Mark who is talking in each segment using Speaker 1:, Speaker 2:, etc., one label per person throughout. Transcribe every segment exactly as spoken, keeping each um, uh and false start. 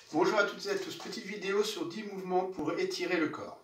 Speaker 1: Bonjour à toutes et à tous, petite vidéo sur dix mouvements pour étirer le corps.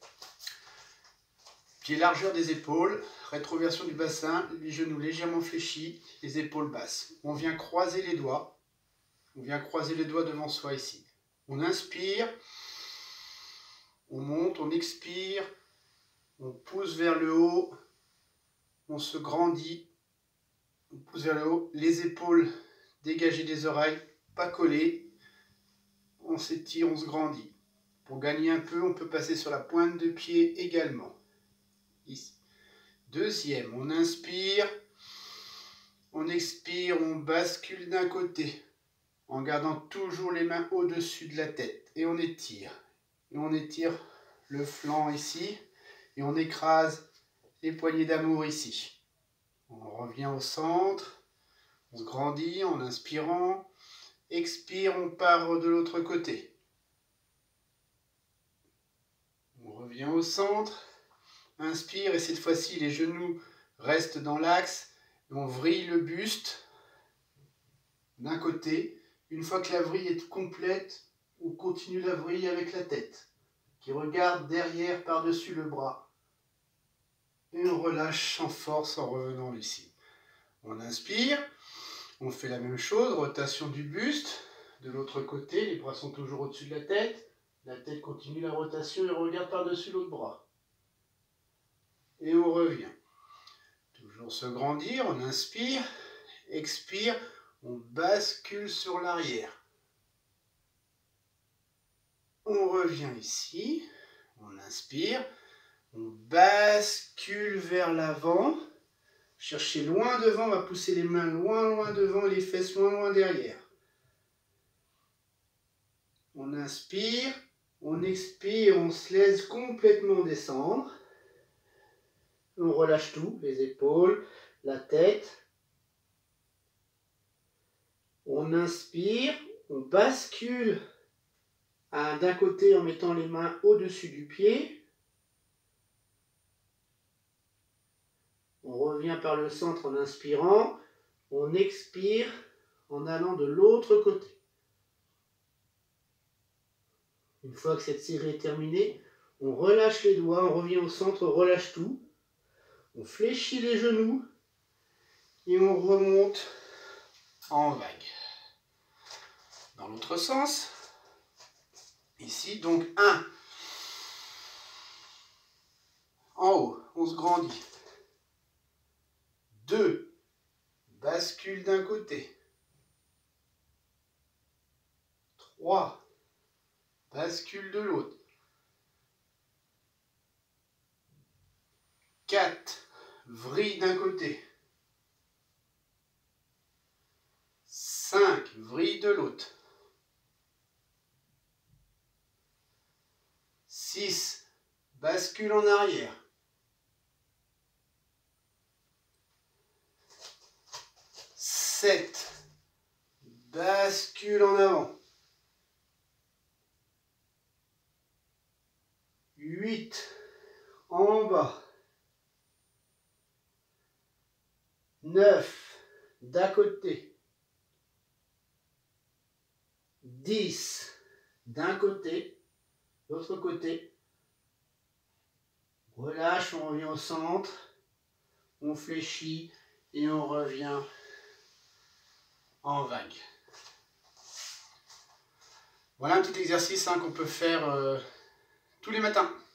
Speaker 1: Pied largeur des épaules, rétroversion du bassin, les genoux légèrement fléchis, les épaules basses. On vient croiser les doigts, on vient croiser les doigts devant soi ici. On inspire, on monte, on expire, on pousse vers le haut, on se grandit, on pousse vers le haut, les épaules dégagées des oreilles, pas collées. On s'étire, on se grandit. Pour gagner un peu, on peut passer sur la pointe de pied également. Ici. Deuxième, on inspire, on expire, on bascule d'un côté, en gardant toujours les mains au-dessus de la tête. Et on étire. Et on étire le flanc ici, et on écrase les poignées d'amour ici. On revient au centre, on se grandit en inspirant. Expire, on part de l'autre côté. On revient au centre. Inspire et cette fois-ci les genoux restent dans l'axe. On vrille le buste d'un côté. Une fois que la vrille est complète, on continue la vrille avec la tête qui regarde derrière par-dessus le bras. Et on relâche en force en revenant ici. On inspire. On fait la même chose, rotation du buste. De l'autre côté, les bras sont toujours au-dessus de la tête. La tête continue la rotation et regarde par-dessus l'autre bras. Et on revient. Toujours se grandir, on inspire, expire, on bascule sur l'arrière. On revient ici, on inspire, on bascule vers l'avant. Cherchez loin devant, on va pousser les mains loin, loin devant et les fesses loin, loin derrière. On inspire, on expire, on se laisse complètement descendre. On relâche tout, les épaules, la tête. On inspire, on bascule d'un côté en mettant les mains au-dessus du pied. On revient par le centre en inspirant. On expire en allant de l'autre côté. Une fois que cette série est terminée, on relâche les doigts, on revient au centre, on relâche tout. On fléchit les genoux et on remonte en vague. Dans l'autre sens, ici, donc un. En haut, on se grandit. deux. Bascule d'un côté. trois. Bascule de l'autre. quatre. Vrille d'un côté. cinq. Vrille de l'autre. six. Bascule en arrière. sept. Bascule en avant. huit. En bas. neuf. D'à côté. dix. D'un côté. L'autre côté. Relâche, on revient au centre. On fléchit et on revient en vague. Voilà un petit exercice hein, qu'on peut faire euh, tous les matins.